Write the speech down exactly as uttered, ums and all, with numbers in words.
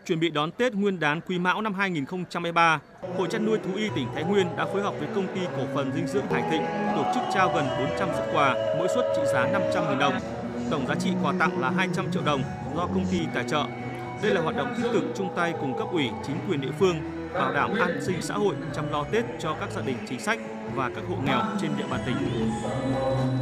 Chuẩn bị đón Tết Nguyên đán Quý Mão năm hai nghìn không trăm hai mươi ba, Hội chăn nuôi thú y tỉnh Thái Nguyên đã phối hợp với công ty cổ phần dinh dưỡng Hải Thịnh tổ chức trao gần bốn trăm suất quà, mỗi suất trị giá năm trăm nghìn đồng. Tổng giá trị quà tặng là hai trăm triệu đồng do công ty tài trợ. Đây là hoạt động thiết thực chung tay cùng cấp ủy, chính quyền địa phương bảo đảm an sinh xã hội, chăm lo Tết cho các gia đình chính sách và các hộ nghèo trên địa bàn tỉnh.